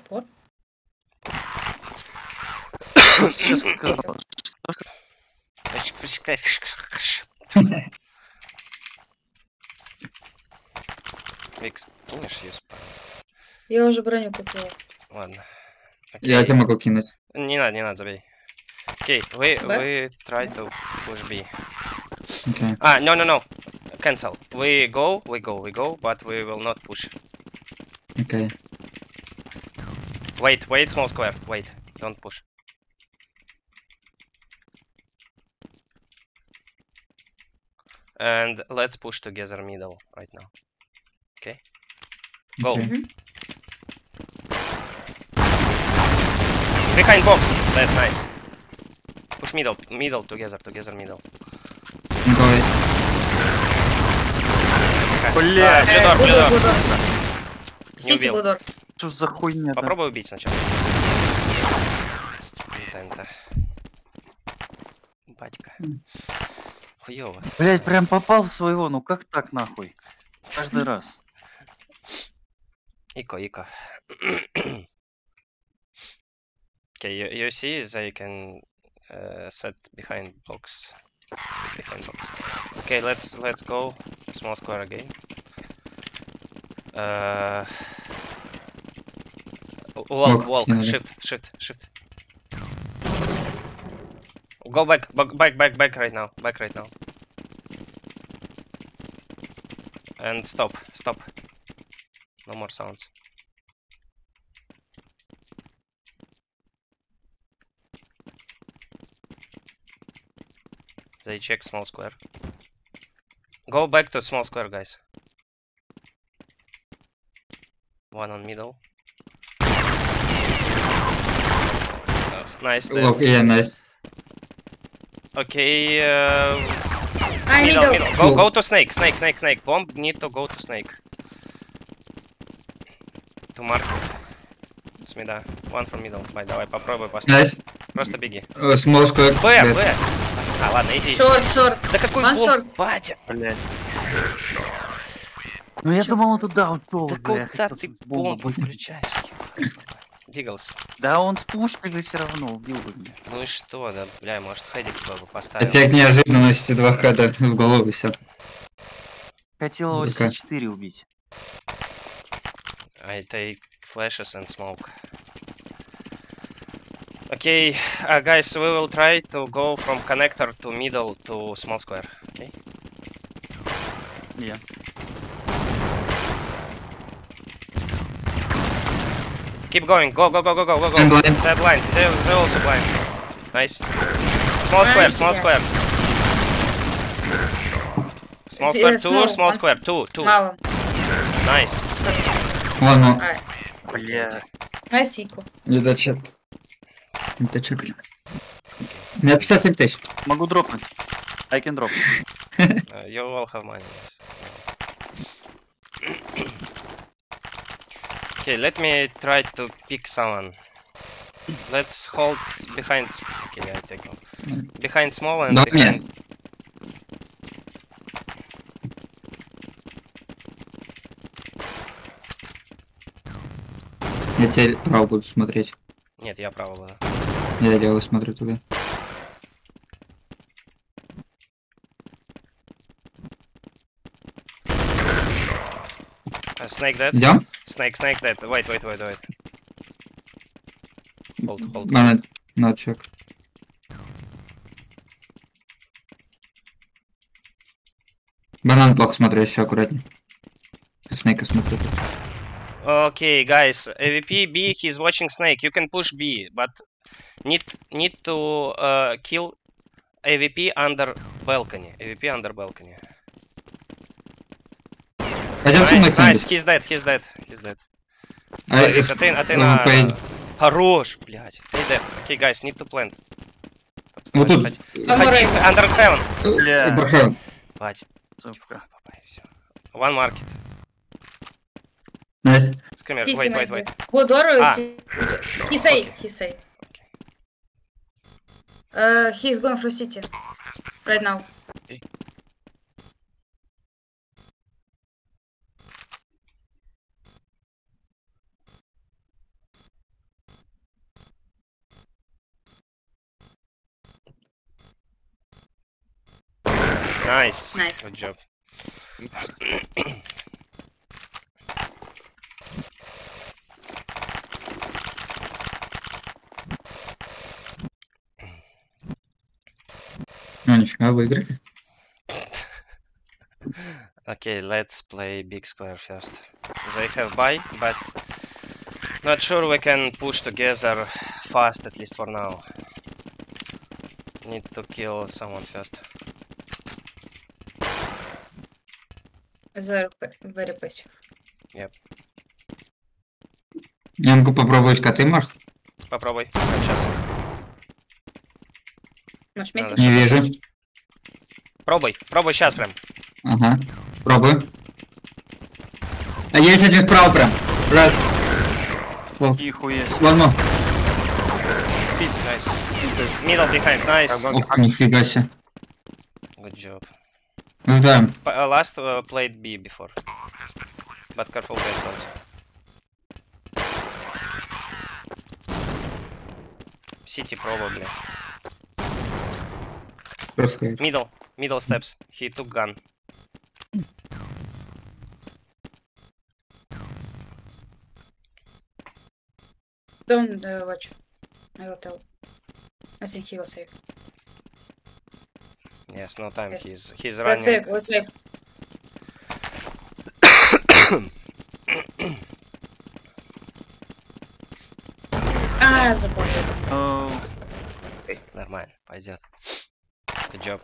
What? Что сказал? Викс, кинешь ее спать? Я уже броню купила. Ладно. Я тебе могу кинуть. Не надо, забей. Окей, вы try to push B. Окей. No. Cancel. We go, but we will not push. Окей. Wait, small square. Wait, don't push. And let's push together middle right now. Okay? Go. Okay. Мгм. Behind box. That's nice. Push middle together middle. Давай. Бля, Блюдор. Блудор. Не Сити убил. Блудор. Что за хуйня? Попробуй убить сначала. Тента. Батька. Хуёво. Блять, прям попал в своего, ну как так нахуй? Каждый раз. Ико. Okay, you see they can set behind box. Okay, let's go small square again. Walk. Shift. Go back right now. And stop. No more sounds. They check small square. Go back to small square, guys. One on middle. Nice. Dead. Yeah, nice. Okay. Middle. Go to snake. Bomb need to go to snake. To market. С мида. One from middle. Давай, попробуй поставить. Nice. Просто беги. Small square. Б. Ладно, иди. Шорт. Да какой One бомб, short. батя? Блять. Ну я думал, он туда ушел. Да куда ты бомбу включаешь? Двигался. Да он спушкой все равно убил бы меня. Ну и что, да, бля, может хедик бы поставил. Эффект неожиданности 2 хода в голову и все. Хотел его Ну-ка. С4 убить. I take flashes and smoke. Okay, guys, we will try to go from connector to middle to small square. Okay? Yeah. Keep going. Go. I'm blind. They're blind. They're also blind. Nice. Small square. Small square 2. Small square 2. Мало. Nice. Ладно. Бля. Айсику. Не дочет. Не дочет. У меня 57 тысяч. Могу дропнуть. I can drop. You all have money. Okay, let me try to pick someone. Let's hold behind. Okay, I take one. Behind small and Да, behind. Я теперь право буду смотреть. Нет, я право буду. Я лево смотрю туда. Snake dead. Идем? Snake dead. Wait. Hold. Надо чек. Банан плохо смотрю, еще аккуратнее. Снейка смотрю. Okay, guys. AVP B. He's watching snake. You can push B, but need to kill AVP under balcony. Пойдем со мной Nice. кто-нибудь. He's dead. А ты на... поедем. Хорош, блядь. Hey, dead. Okay, guys, need to plant. Вот тут. Заходи, under heaven. Бля. Ибрахим. Бать. Сука. Все. One market. Найс. Come here. Сити Wait. Блудор. А. He say. He's going for city. Right now. Nice. Nice. Good job. Ну, нифига, выиграли. Okay, let's play big square first. They have buy, but not sure we can push together fast, at least for now. Need to kill someone first. They're very passive. Я могу попробовать коты, может? Попробуй. Сейчас. Можешь Надо вместе? Не вижу. Пробуй, пробуй сейчас прям. Ага. Пробую. А есть один справа прям. Раз. Нихуя себе. One more. Nice. Middle behind, nice. Ух, нифига себе. Good job. Ждаем. Last played B before. But careful guys also. City probably. Просто. Middle steps. He took gun. Don't watch. I will tell. I think he will save. Yes, no time. Yes. He's We'll running. save, we'll save. А, запомнил. Oh, Нормально, пойдет. Good job.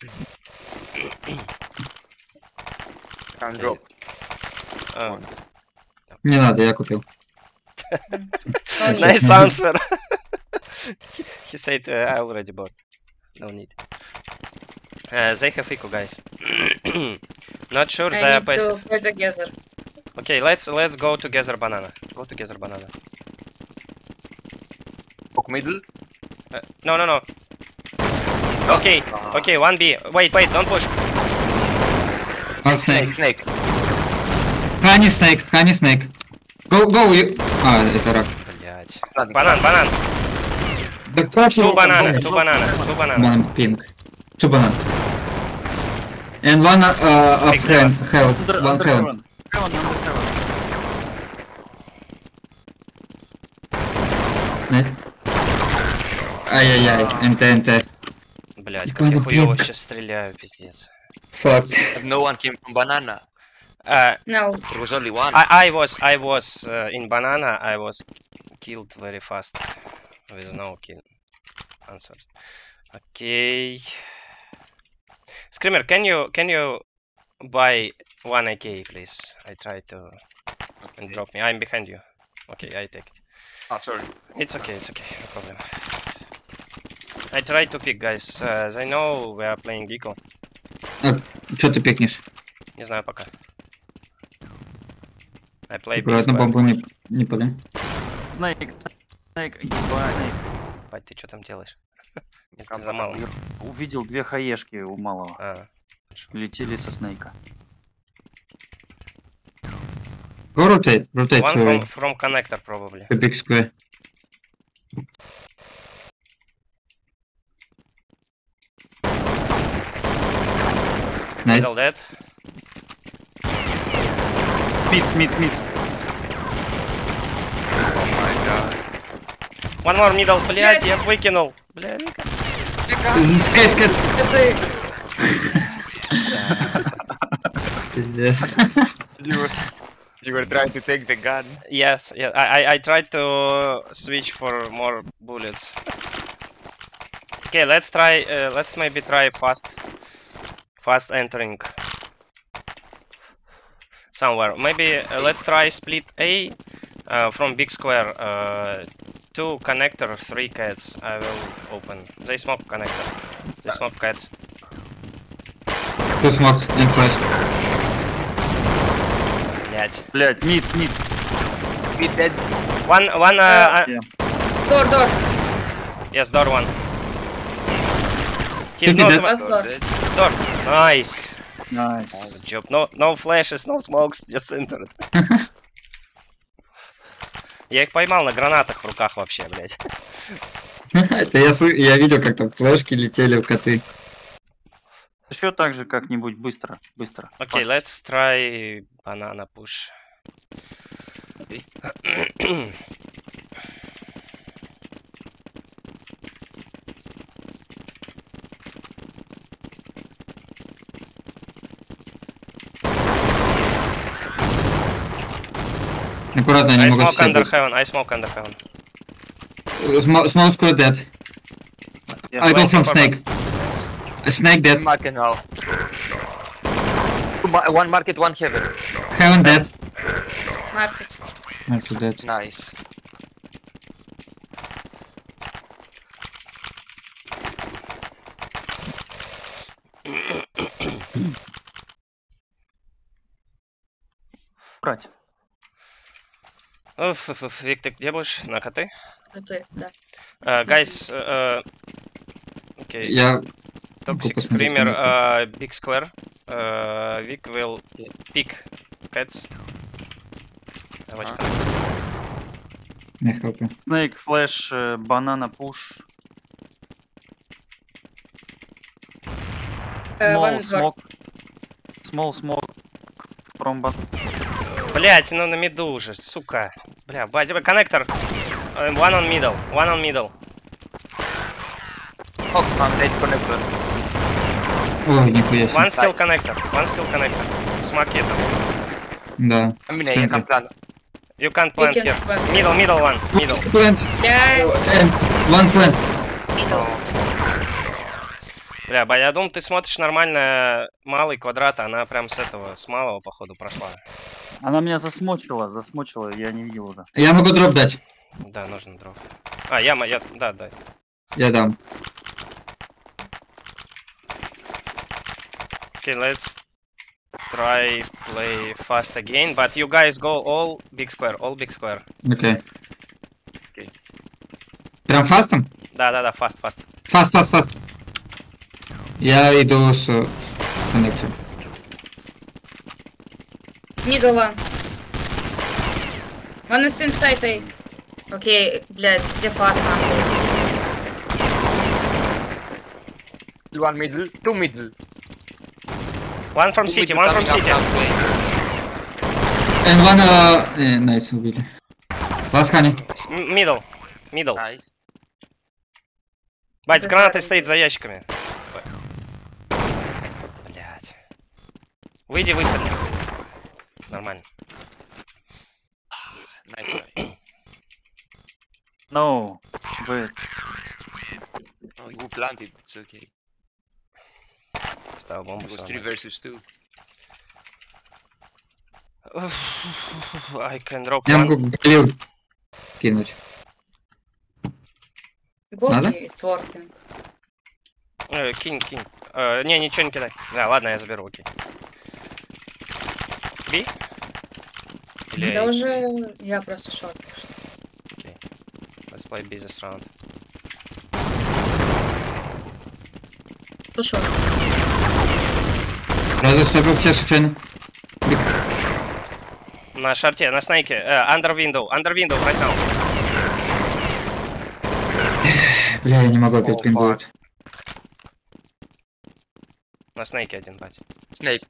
Can drop. Uh, Не надо, я купил. nice answer. He said I already bought. No need. They have eco, guys. Not sure they I are need passive. to play together. Okay, let's go together banana. Go together banana. Poke middle. No. Okay, okay, 1B. Wait, don't push. One snake. Snake. Honey snake. Go. А, это рак. Блять. Ладно, Банан. Да как Two его- banana. Банан pink. Two banana. And one up Big seven. hell. under One hell. heaven. Heaven, under heaven. Nice. Ай-яй-яй. НТ. Блять, как я хуёво сейчас стреляю, пиздец. Fuck. no one came from banana. No. There was only one. I was in banana. I was killed very fast with no kill answers. Okay. Screamer, can you buy 1 AK, please? I try to and drop me. I'm behind you. Okay, I take it. Ah, sorry. It's okay, no problem. I try to pick, guys. They know we are playing Geeko. Что ты пикнешь? Не знаю пока. I play big Аккуратно, square. бомбу не пали. Снейк, ебать. Бать, ты что там делаешь? Если Там ты за малым. Я увидел две хаешки у малого. А, Летели со снейка. Go rotate one from connector probably. to big square. Nice. Middle dead. Мид. Oh my god. One more middle, блядь, я выкинул. Бля, Вика. Скайп. Это Пиздец. You were trying to take the gun. Yes, yeah, I tried to switch for more bullets. Okay, let's try, let's maybe try fast entering somewhere. Maybe let's try split A from big square. 2 connector, 3 cats. I will open. They smoke connector. They smoke cats. Two smokes and flash. Блять. Блять, мид. Mid dead. One. Yeah. door. Yes, door one. He's Take it not dead. Last door. Dead. door. Nice. Найс. Good job. No flashes, no smokes, just entered. Я их поймал на гранатах в руках вообще, блять. Это я видел, как там флешки летели в коты. Еще так же как-нибудь быстро, быстро. Okay, Fast. let's try banana push. Аккуратно, я I не могу smoke under сесть. heaven. I smoke under heaven. Small squad dead. Yeah. I go Waiting from for snake. Snake dead. Market now. One market, one heaven. Heaven dead. Маркет. Market dead. Nice. Брать. Вик, ты где будешь? На КТ? Это, да. Guys, okay. Я... Toxic посмотреть, Screamer, конечно. Big Square. Vic will pick cats. Watch Ah. Не хапаю. Snake, flash, banana push. Small One door. smoke. Small smoke from Блять, ну на миду уже, сука. Бля, коннектор. One on middle, one on middle. Oh, I'm dead connector. Ой, нихуя себе. One still Nice. connector, one still connector. С макетом. Да. I mean, в I центре. can plan. You can't plant can here. plant. Middle one, middle. Plant. Блядь. One plant. Middle. Бля, я думал, ты смотришь нормально малый квадрат, а она прям с этого, с малого, походу, прошла. Она меня засмочила, я не видел уже. Я могу дроп дать. Да, нужно дров. Да. Я дам. Okay, let's try play fast again, but you guys go all big square. Окей. Окей. Прям фастом? Да, fast. Фаст. Я иду с коннектором. Middle one. One is inside A. Окей, блядь, где фаст нахуй? One middle, two middle. One from Two city, middle one from coming city. up that way. And one... Найс, убили. Last honey. Middle. Nice. Бать, с Это гранатой правильно. стоит за ящиками. Блять. Выйди, выстрели. Нормально. Nice try. No, wait. Oh, you planted, it's okay. Ставил бомбу. It was всё 3 нормально. versus 2. I can drop Я one. могу галил кинуть. Надо? Гоги, it's working. Кинь. Не, ничего не кидай. Да, ладно, я заберу, окей. Би? Или Да A? уже я просто шот. Окей. Let's play B this round. Кто шот? Разве стопил все случайно? На шарте, на снайке. Under window, right now. Бля, я не могу опять О, пинговать. На снайке один, бать. Snake.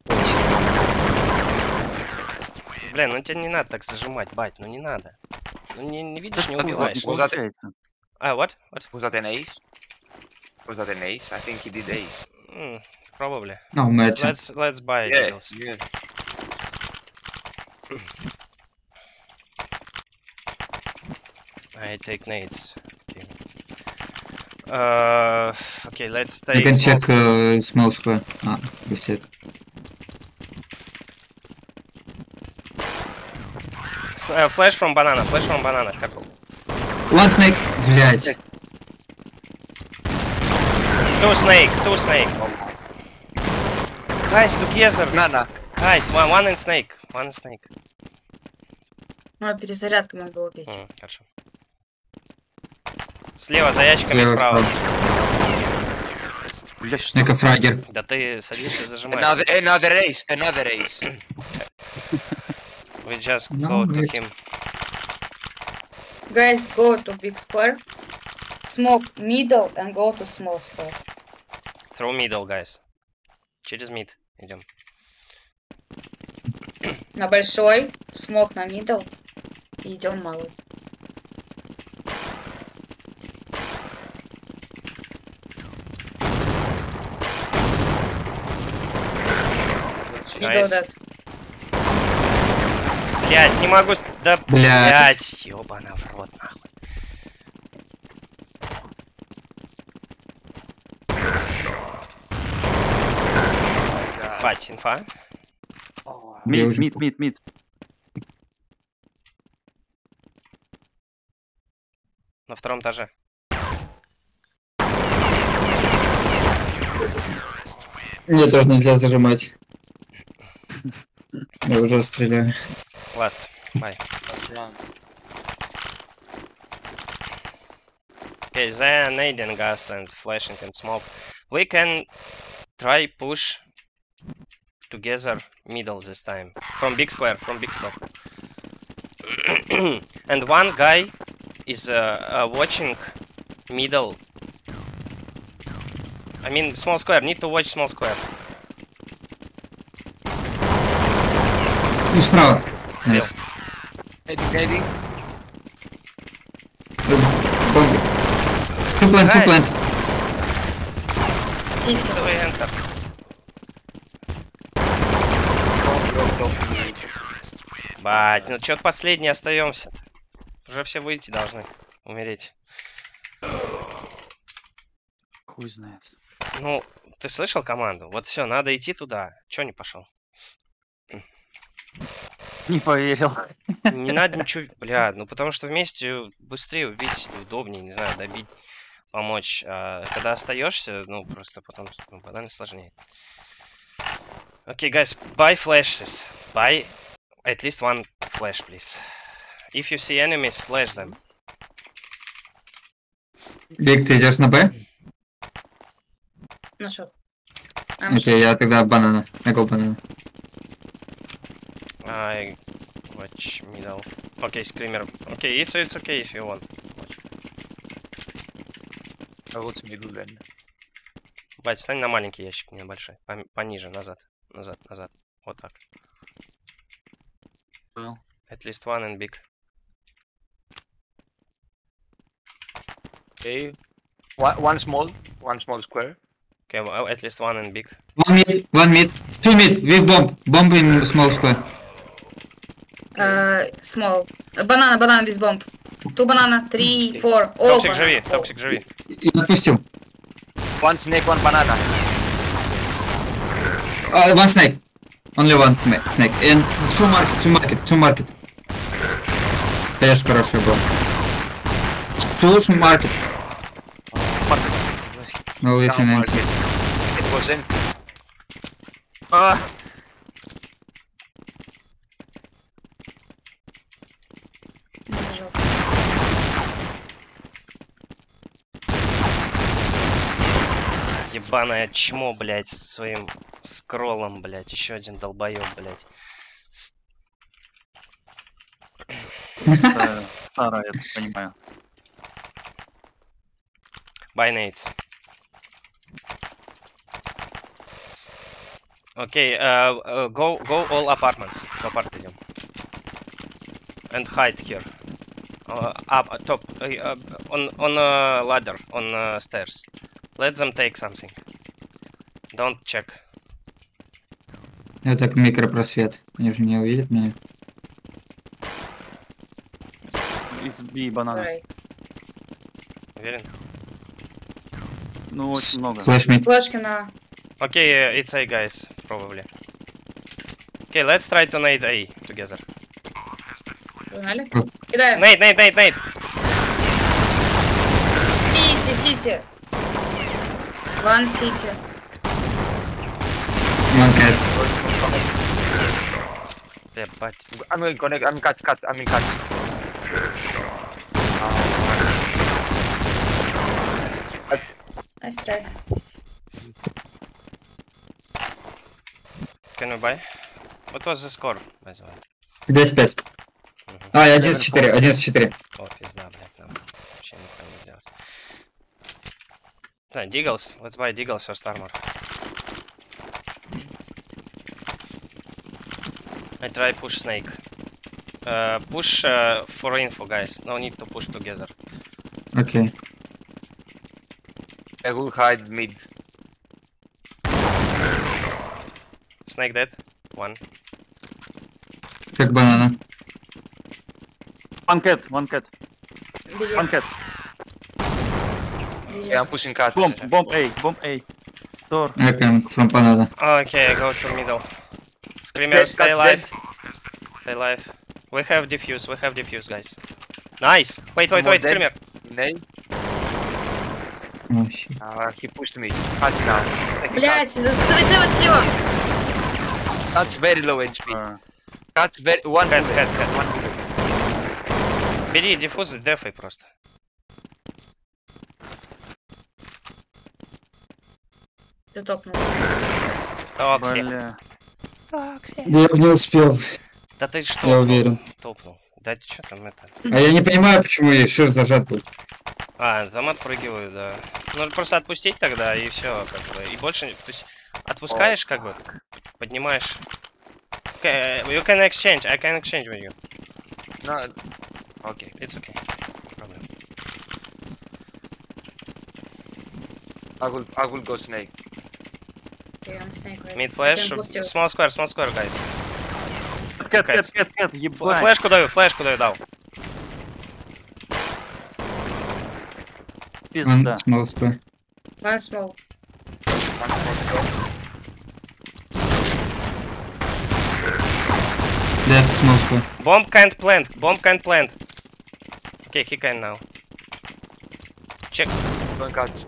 Блин, ну тебе не надо так зажимать, бать, ну не надо. Ну не видишь, не Так, убиваешь. вот это- Получается. What? Was that an ace? Was that an ace? I think he did ace. Probably. Ну, матч. Let's buy Yeah, deals. yeah. I take nades. Okay. Okay, let's I take. can small- check small square. That's it. Flash from banana, careful. One snake. Блять. Two snake. Guys, together. Nana. Guys, one in snake. Ну, перезарядка могу убить. Хорошо. Слева за ящиками, Слева, справа. Бля, что? Снэка фрагер. Да ты садишься и зажимаешь. Another ace. We just No, go to great. him. Guys, go to big square. Smoke middle and go to small square. Through middle, guys. Через мид идем. На большой. Смог на мидл. И идем малый. Мидл Nice. дат. Блять, не могу... Да, Блядь. блять, ёбана в рот, нахуй. Бать, инфа. Я Мид, уже мид, мид, мид. На втором этаже. Мне тоже нельзя зажимать. Я уже стреляю. Last. Bye. Okay, they're nading gas and flashing and smoke. We can try push together middle this time. From big square, from big square. And one guy is watching middle. I mean small square, need to watch small square. И справа. Deal. Nice. Heading. Бомби. Two plant, two plant. Сити. Давай enter. Бать, ну чё-то последний остаемся. Уже все выйти должны. Умереть. Хуй знает. Ну, ты слышал команду? Вот все, надо идти туда. Чё не пошел? Не поверил. Не надо ничего, бля, ну потому что вместе быстрее убить, удобнее, не знаю, добить, помочь. А когда остаешься, ну просто потом банально сложнее. Okay, guys, buy flashes. Buy at least one flash, please. If you see enemies, flash them. Вик, ты идешь на Б? Нашел. Окей, я тогда банана. Я go банана. I watch middle. Okay, screamer. Okay, it's okay if you want. Watch. I will middle then. Бать, стань на маленький ящик, небольшой. Пониже, назад. Назад, назад. Вот так. Понял. At least one and big. Okay. One small square. Okay, well, at least one and big. One mid. Two mid. With bomb. Bomb in small square. Смол. Банана, без бомб. Ту банана, 3, 4. Токсик, живи, токсик, живи. И отпустил. One snake, one banana. One snake. Only one snake. And two market. Конечно, хороший был. Two market. No, listen, Down empty. market. It was empty. Ah! Ебаное чмо, блядь, со своим скроллом, блядь. Еще один долбоёб, блядь. Это старое, я так понимаю. Buy nades. Okay, go all apartments. В апарт идем. And hide here. Up, top, on ladder, on stairs. Let them take something. Don't check. Я так микропросвет. Они же не увидят меня. It's B банана. Уверен? Ну, очень много. Флэш мид. Флешки на... Okay, it's A, guys, probably. Okay, let's try to nade A together. Погнали? Кидаем. Nade! Сити. One city. One cats. Ебать. I'm going to connect. I'm cut. I'm in cut. Nice try. Can we buy? What was the score, by the way? 10-5. А, 11-4. О, пизда, блядь, нам вообще нихуя не сделать. Да, Diggles. Let's buy Diggles first armor. I try push snake. Push for info, guys. No need to push together. Окей. I will hide mid. Snake dead. One. Как банана. One cat, one cat, Бери, one cat. бери. Yeah, I'm pushing cats. Bomb A, bomb A. Door. I come from banana. Okay, I go to middle. Screamer, Dead, stay cat's alive. dead. Stay alive. We have defuse, guys. Nice! Wait, One more dead. Screamer. Nay. О, щит. He pushed me. Cat down. Take a cat. Блять, слева, слева. Cat's very low HP. Cat's very... One Cats, bullet. cats, cats. One bullet. Бери диффуз с дефой просто. Ты топнул. Окси. Бля. Я бы не успел, Да ты что? я уверен. Топнул. Да что там это? А я не понимаю, почему ей шир зажат был. А, там отпрыгиваю, да. Нужно просто отпустить тогда и все, как бы. И больше, то есть отпускаешь, как бы, поднимаешь. Okay, you can exchange. I can exchange with you. No. Okay. It's okay. No problem. I will go snake. Okay, I'm snake right. Mid flash. Can boost you. Small square, guys. Кэт, ебать. Флешку даю, дал. Пизда. Small square. One small. One more. Dead, small square. Bomb can't plant. Okay, he can now. Check. Going cats.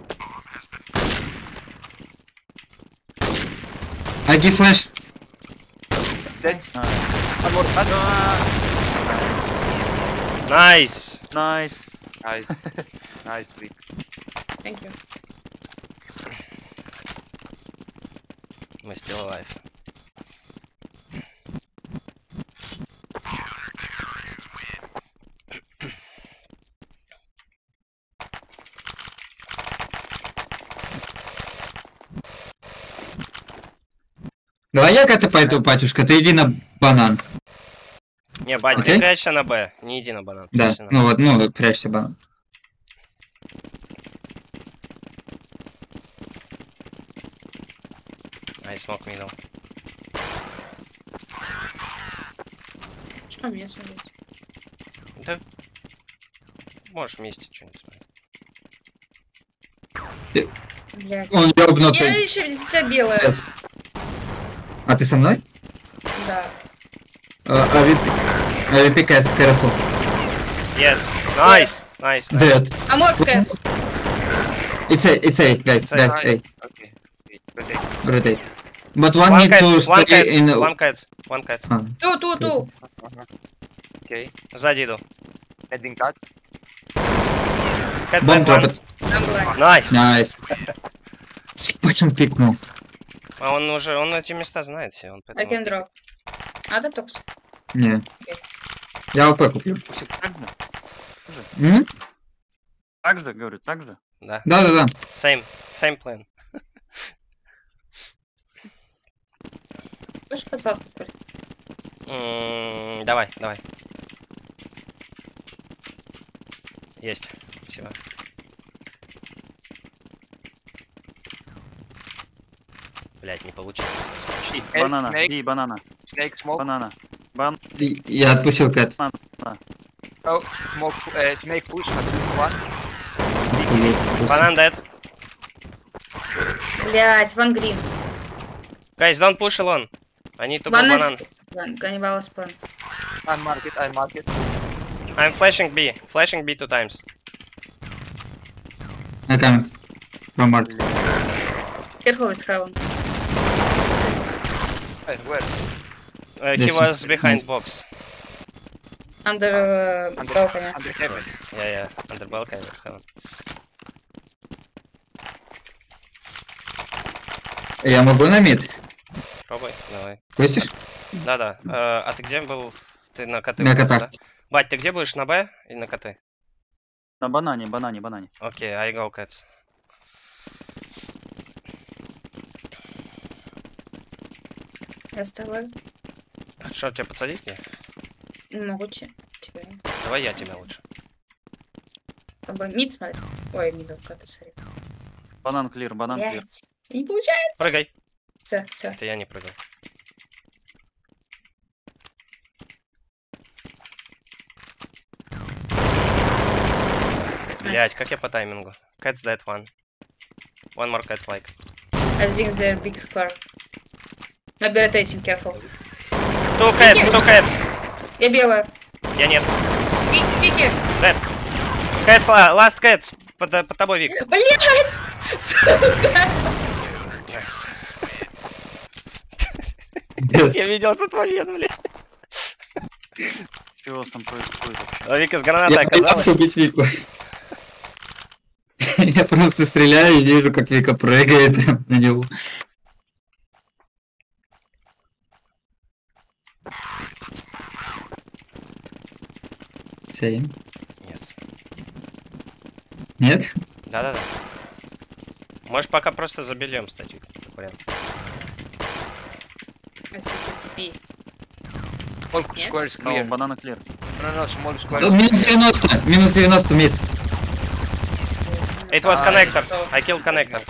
I give flash. Dead. Nice. One more cat. Nice. Nice. Nice. Nice week. Thank you. Мы still alive. Давай я как-то пойду, батюшка, ты иди на банан. Не, бать, Окей. ты прячься на Б. Не иди на банан. Да, прячься на ну Б. вот, ну, прячься, банан. I smoke middle. Что мне смотреть? Да. Можешь вместе что-нибудь смотреть. Блять. Он Я ёбнутый. еще везде тебя белая. Пиздец. А ты со мной? Да. AVP guys, careful. Yes. Nice. Nice. Dead. Amor Cats. It's A, guys, It's A. guys, A. Okay. Rotate. Rotate. But one One need cat, to one stay cat, in... one cat. А, Ту. Okay. Сзади иду. Heading cat. Cat Бомб side one. дропит. Там была. Nice. Найс. Ебать он пикнул. А он эти места знает все. Он I поэтому... can drop. А, да, токс. Не. Я АВП куплю. Так же? М? Так же, говорю, так же? Да. Да. Same plan. Хочешь посадку, Коль? Давай. Есть. Спасибо. Блять, не получилось. Банана, Snake. и банана, Snake smoke. банана. Я отпустил Кэт. Oh, smoke. Snake push. One. Банан dead. Блять, Ван Грин. Guys, don't push alone. I need to go Ван банан. Ганнибал спан. I mark it. I'm flashing B. Flashing B 2 times. I coming. From Mark. Careful with heaven. Hey, where? He Yes, was yes. behind box. Under balcony. Under heaven. Yeah. Under balcony. Heaven. Я могу на мид? Пробуй, давай. Пустишь? Да. А ты где был? Ты на КТ? На будешь, котах. да? Бать, ты где будешь? На Б или на КТ? На банане. Окей, I go cats. Я оставляю. Что, тебя подсадить мне? Могу тебя. Давай я тебя лучше. Мид смотри. Ой, мидовка, ты смотри. Банан клир, банан клир. Блять. Не получается. Прыгай. Все. Это я не прыгал. Блять, как я по таймингу? Cat's dead one. One more cat's like. I think they're big square. Not rotating, careful. Two cats. Я белая. Я нет. Спики. Dead. Cats, last cats. Под тобой, Вик. Блять! Сука! Nice. Yes. Я видел этот момент, блядь. Что у вас там происходит вообще? А Вика с гранатой Я оказалась. боялся убить Вику. Я просто стреляю и вижу, как Вика прыгает прям на него. Сейм. Yes. Нет? Да-да-да. Можешь пока просто заберем статью. как вариант. I think it's B. All Нет? squares No, clear. банана клир. No, small squares. Минус 90, минус 90 мид. It was Ah, connector. so- I killed connector.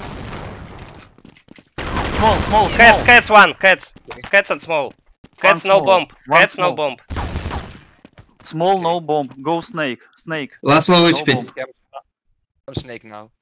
Small, Cats one. Cats and small. Cats no small. bomb. One Cats no small. bomb. Small, no bomb. Go snake. Snake. Last low No HP. bomb. I'm snake now.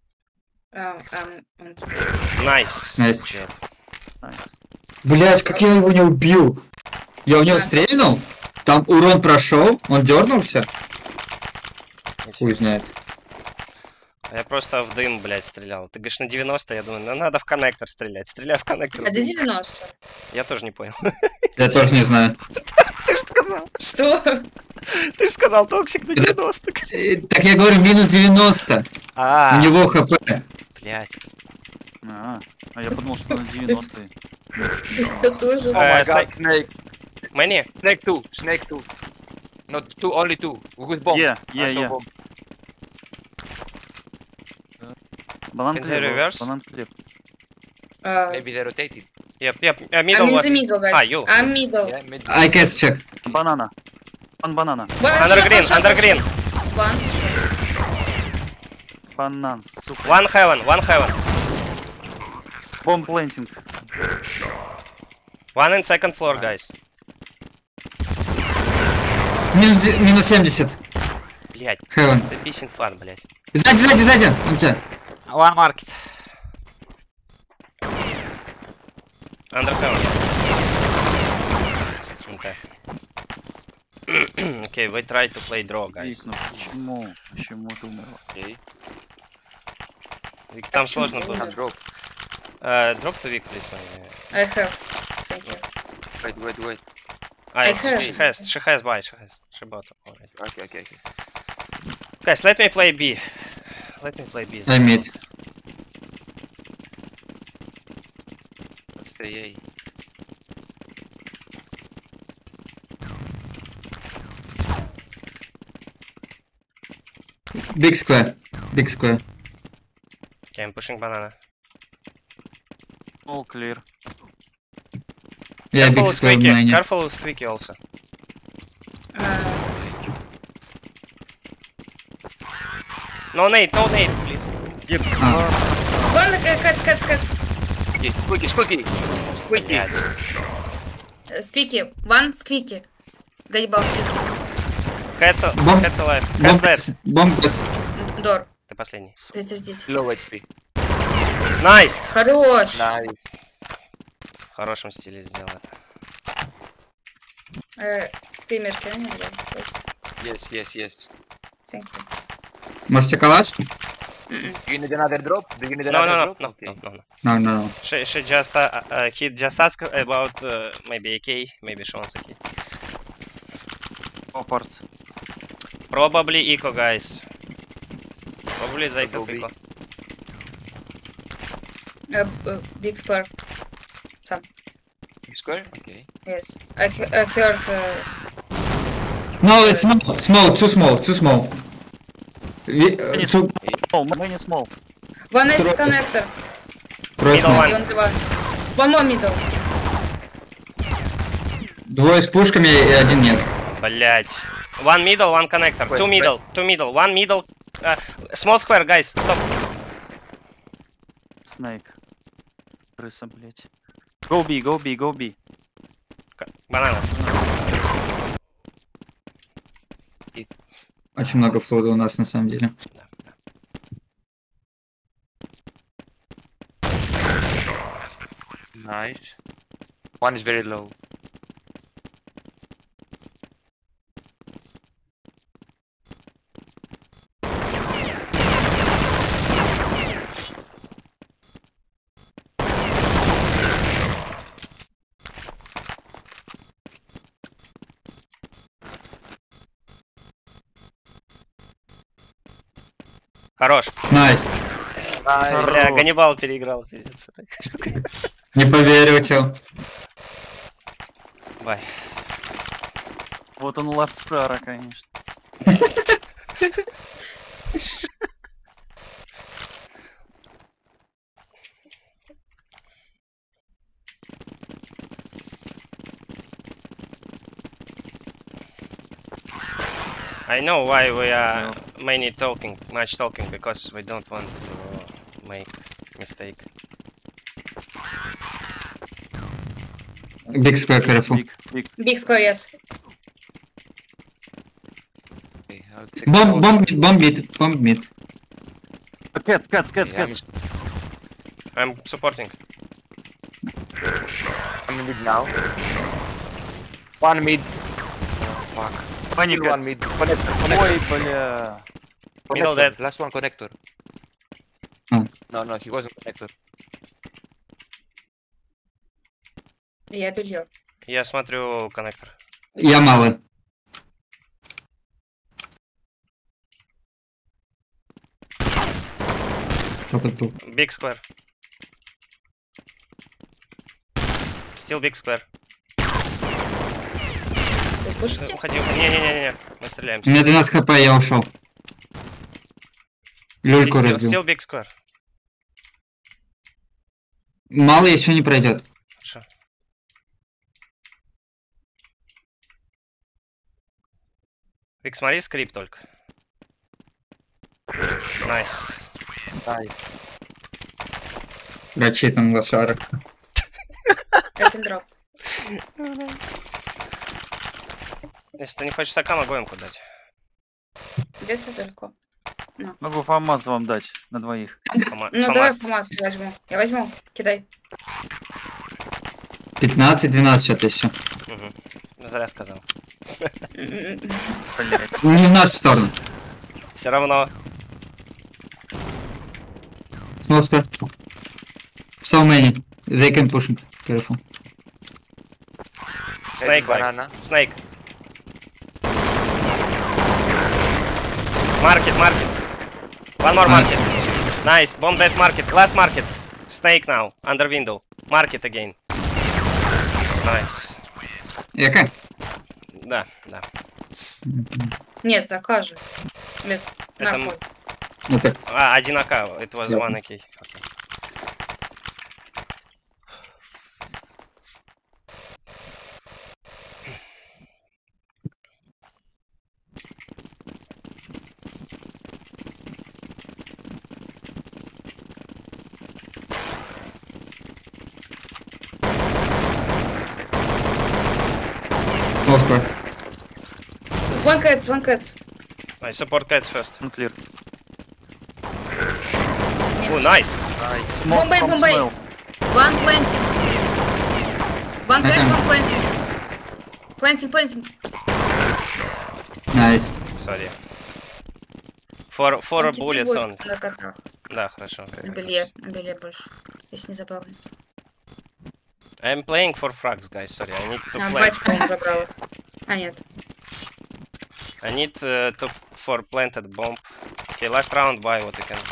Nice. Nice. Shit. Nice. Блять, как я его не убил? Я у него стрельнул, там урон прошел, он дернулся. И всё. Хуй знает. Я просто в дым, блядь, стрелял. Ты говоришь на 90, я думаю, ну надо в коннектор стрелять. Стреляй в коннектор. А где 90? Я тоже не понял. Я тоже не знаю. Ты же сказал. Что? Ты же сказал токсик на 90. Так я говорю, минус 90. А, У него хп. блядь. А я подумал, что на 90. Я тоже. Oh my Snake. god, snake. Мэнни? Snake two. Not two, only two. With bomb. Yeah, I saw yeah. bomb. Банан Can they клир. reverse? Банан клир. Maybe they rotated. Yep. I'm Middle in was... the middle, guys. Ah, you. I'm middle. Yeah, mid. I guess check. Банана. Банана. Under green. One. Банан, сука. One heaven. Бомб плентинг. One in second floor, guys. Минус 70. Блядь. Heaven. It's a pissing fun, блядь. Сзади. Он тебя. One market. Under heaven. Okay. Okay, we try to play draw, guys. Вик, ну почему? Почему ты умерла? Okay. Вик, там почему сложно ты было. умер? Drop. Drop to Vic, please. I have. Thank you. Wait. I She has buy. She bought already. Okay. Guys, let me play B. I mid. Let's stay A. Big square. Okay, I'm pushing banana. All clear. Я Careful big with square в squeaky. майне. Careful with squeaky also. No nade, please. One cuts. Squeaky. Блядь. Сквики. One сквики. Ганнибал сквики. Cat's alive. Cat's dead. Бомб. Дор. Ты последний. 310. Low HP. Nice! Хорош. Nice. В хорошем стиле сделал это. Скример, can you please? Yes. Thank you. Можете калаш? Do you need another drop? No. Okay. No. She just he just asked about maybe AK, maybe she wants AK. All parts. Probably eco, guys. Probably they have Probably. eco. Big square. Some. Square? Okay. Yes. I heard. No, it's small. Too small. Many small. One is connector. Middle one. One more middle. Двое с пушками и один нет. Блять. One middle, one connector. Wait, Two middle, two middle, one middle. Small square, guys. Stop. Снайк. Крыса, блядь. Go B, go B, go B. Банана. Очень много флода у нас на самом деле. Nice. One is very low. Хорош. Найс. Nice. Бля, Хорош. Ганнибал переиграл, пиздец. Не поверю, чел. Бай. Вот он лафтара, конечно. I know why we are much talking, because we don't want to make mistake. Big square, careful. Big, big. Big square, yes. Okay, I'll check Bomb mid. Cats. Yeah, I'm supporting. I'm in mid now. One mid. Oh, fuck. Паника. One mid. Connector. Ой, бля. Middle Connector. dead. Last one connector. Hmm. No, he wasn't connector. Я белье. Я смотрю коннектор. Я мало. Big square. Still big square. Вы пушите? Уходи. Не. Мы стреляем. У меня 12 хп, я ушел. Люльку разбил. Still big square. Мало еще не пройдет. Хорошо. Вик, смотри, скрип только. Найс. Nice. Рачитан лошара. Это дроп. Если ты не хочешь стакан, могу им дать. Где-то далеко. Могу ФАМАС вам дать на двоих. Ну давай ФАМАС возьму. Я возьму. Кидай. 15-12 что-то еще. Угу. Зря сказал. Блять. Не в нашу сторону. Все равно. Small square. So many. They can push him. Careful. Snake like. Banana. Snake. Market. One more market. Nice. Bomb dead market. Last market. Snake now. Under window. Market again. Nice. Яка? Да. Нет, такая же. Нет, Это нахуй. Это. Один АК. It was Yeah. one AK. Okay. Small square. One cats. I support cats first. Он клир. Oh, nice. Nice. Бомбей. One planting. One cats, one planting. Planting. Nice. Sorry. For Никита bullets будет on. на котах. Да, хорошо. На белье больше. Если не забыл. I'm playing for frags, guys. Sorry, I need to play. Батька он забрал. А, нет. I need to for planted bomb. Okay, last round. Buy what you can.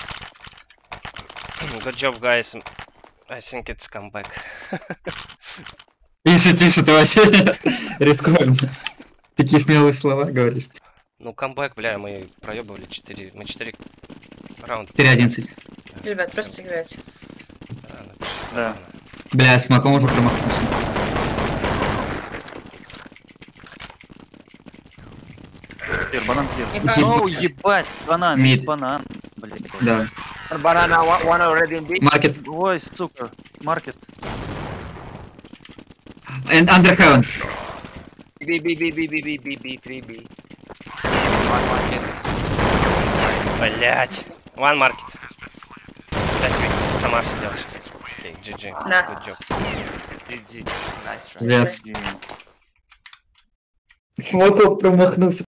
Good job, guys. I think it's comeback. Тише, ты вообще рискуем. Такие смелые слова говоришь. Ну, камбэк, бля, мы проебывали 4. Мы 4 раунда. 4-11. Ребят, просто играйте. Рано. Да. Бля, с маком уже промахнулся. банан clear. Инфа. Ну, ебать, банан, Мид. есть банан. Блядь. Да. Banana, one already in B. Market. Ой, сука, маркет. And under heaven. B, 3B. One market. Блять. One market. Блять, ты сама все делаешь. Окей, GG. Да. Good job. GG. Nice try. Yes. И- Смоков промахнулся.